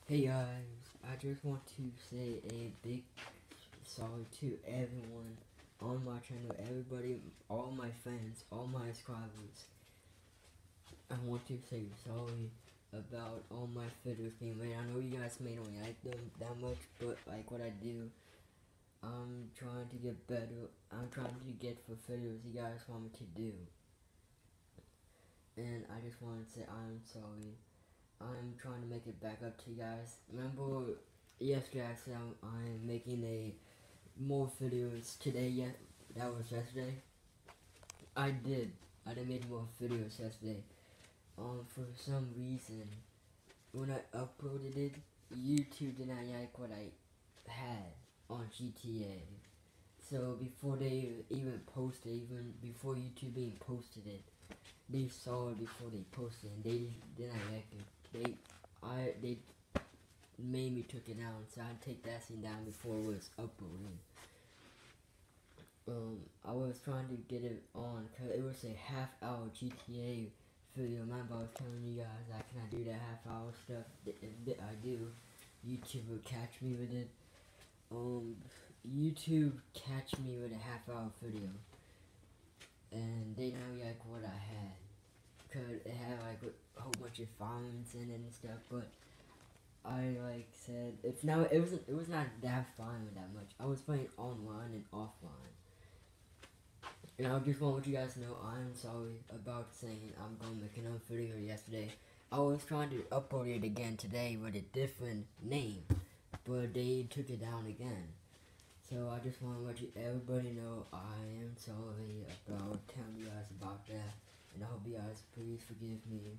Hey guys, I just want to say a big sorry to everyone on my channel, everybody, all my fans, all my subscribers. I want to say sorry about all my videos being made. I know you guys may not like them that much, but like what I do, I'm trying to get better. I'm trying to get for videos you guys want me to do. And I just want to say I'm sorry. I'm trying to make it back up to you guys. Remember yesterday I said I'm making more videos today. Yet that was yesterday. I did. I did make more videos yesterday. For some reason, when I uploaded it, YouTube did not like what I had on GTA. So before they even posted, even before YouTube even posted it, they saw it before they posted it, and they did not like it. They made me took it down, so I had to take that scene down before it was uploaded. I was trying to get it on, cause it was a half-hour GTA video. Remember, I was telling you guys I cannot do that half-hour stuff. If I do, YouTube will catch me with it. YouTube catch me with a half-hour video, and they know like what I had, cause it had like a whole bunch of violence in it and stuff, but I like said it's now it was not that fun with that much. I was playing online and offline. And I just want you guys to know I'm sorry about saying I'm gonna make another video yesterday. I was trying to upload it again today with a different name, but they took it down again. So I just want to let everybody know I am sorry about telling you guys about that, and I hope you guys please forgive me.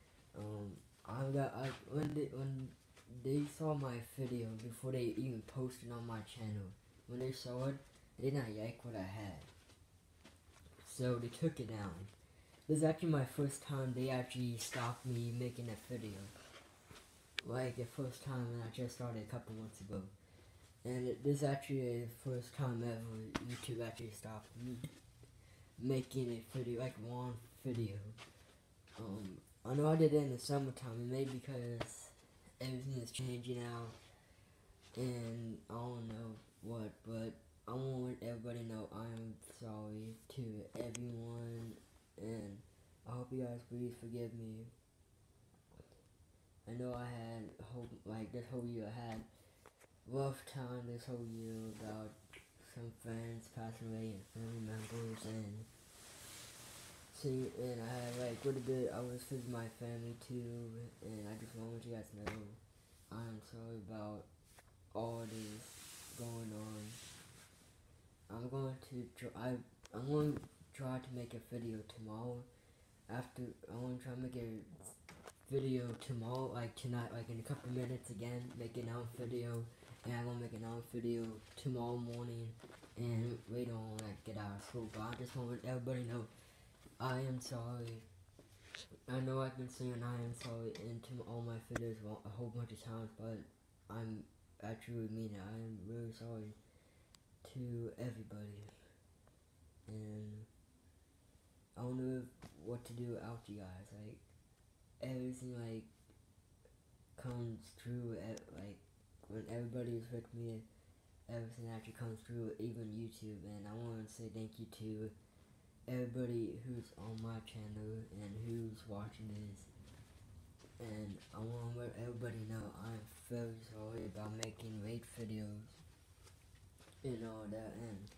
When they saw my video before they even posted on my channel, when they saw it, they didn't like what I had. So they took it down. This is actually my first time they actually stopped me making a video. Like the first time when I just started a couple months ago. And this is actually the first time ever YouTube actually stopped me making a video, like one video. I know I did it in the summertime, maybe because everything is changing now, and I don't know what, but I want everybody to know I'm sorry to everyone, and I hope you guys please forgive me. I know I had this whole year I had rough time this whole year about some friends passing away and family members, and I had like quite a bit. I was with my family too, and I just want you guys to know I'm sorry about all this going on. I'm going to try to make a video tomorrow. I'm going to try to make a video tomorrow, like tonight, like in a couple minutes again, make another video, and I'm going to make another video tomorrow morning, and later on, like, get out of school. But I just want everybody to know I am sorry. I know I've been saying I am sorry into all my videos a whole bunch of times, but I truly mean it. I am really sorry to everybody, and I don't know what to do without you guys. Like everything like comes true at like when everybody is with me. Everything actually comes through, even YouTube, and I want to say thank you to everybody who's on my channel and who's watching this. And I want to let everybody know I'm very sorry about making late videos and all that, and